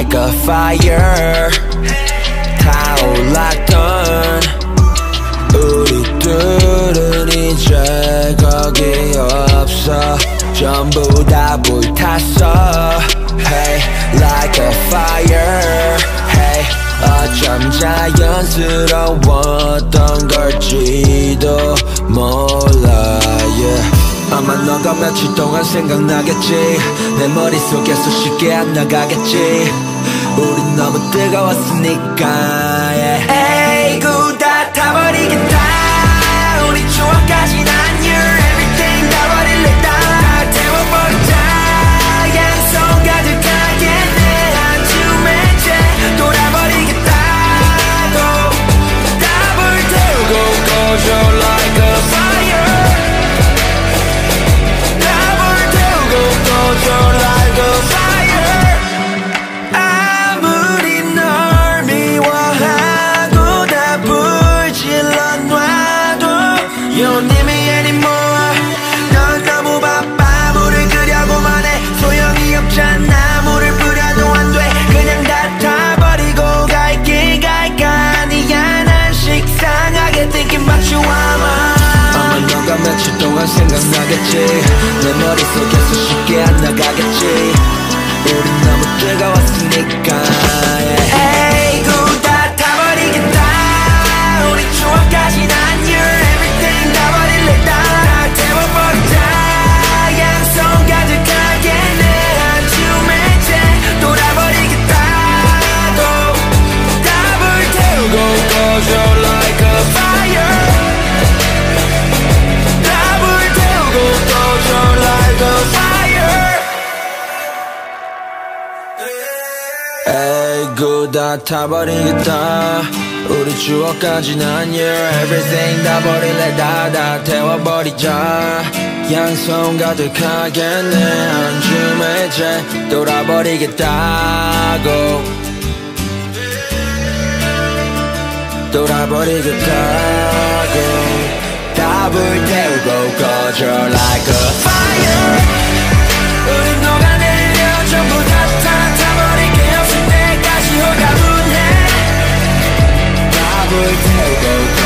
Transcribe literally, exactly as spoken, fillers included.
like a fire 타올랐던 우리들은 이제 거기 없어 전부 다 불탔어 Hey, like a fire Hey, 어쩜 자연스러웠던 걸지도 몰라 yeah. 아마 너가 며칠 동안 생각나겠지 내 머릿속에서 쉽게 안 나가겠지 우린 너무 뜨거웠으니까 yeah. 에이구 다 타버리겠다 우리 추억까진 안녕 Everything 다 버릴래 다 태워버리자 양손 가득하게 내 한줌에 재 돌아버리겠다고 다 불태우고 꺼져 like a fire 다 불태우고 꺼져 like a fire 아무리 널 미워하고 다 불질러 놔도 You don't need me anymore 넌 너무 바빠 물을 끄려고만 해 소용이 없잖아 물을 뿌려도 안 돼 그냥 다 타버리고 갈길 갈까 아니야 난 식상하게 thinking about you 아마 아마 너가 며칠 동안 생각나겠지 내 머릿속에서 쉽게 안 나가겠지 우린 너무 뜨거웠으니까 yeah. 에이구 다 타버리겠다 우리 추억까진 안녕 Everything 다 버릴래 다 태워버리자 양손 가득하게 내 한줌에 재 돌아버리겠다고 다 불태우고 꺼져 like a fire 다 불태우고 꺼져 like a fire 에이구 다 타버리겠다 우리 추억까진 안녕 Everything 다 버릴래 다 다 태워버리자 양손 가득하게 내 한줌에 재 돌아버리겠다고 돌아버리겠다고 다 불태우고 꺼져 like a fire 우린 녹아내려 전부 다 타 타버릴 게 없을 때까지 홀가분해 다 불태우고